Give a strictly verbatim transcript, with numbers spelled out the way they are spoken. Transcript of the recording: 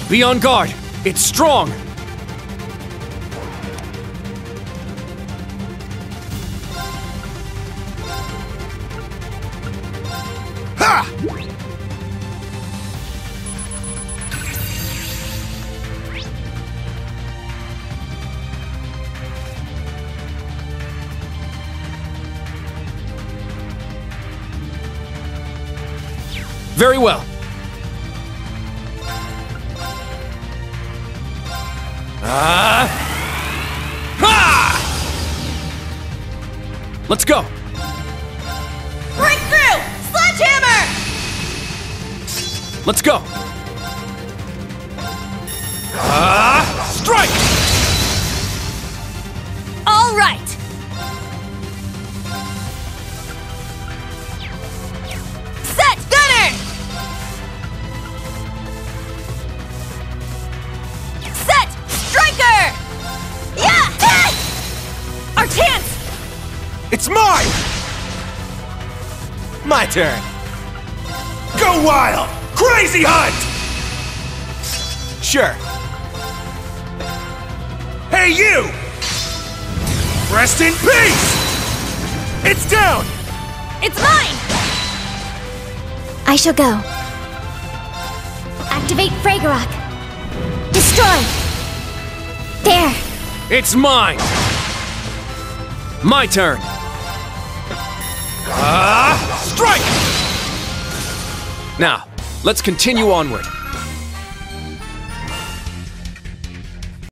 Be on guard! It's strong! Ha! Very well. Ah! Ha! Let's go! Breakthrough! Sledgehammer! Let's go! Ah! Strike! All right! Set! Gunner! Set! Striker! Yeah! Hit! Our chance! It's mine! My turn. Go wild! Crazy hunt! Sure. Hey, you! Rest in peace! It's down! It's mine! I shall go. Activate Fragorock. Destroy. There. It's mine! My turn! Ah! Strike! Now, let's continue onward.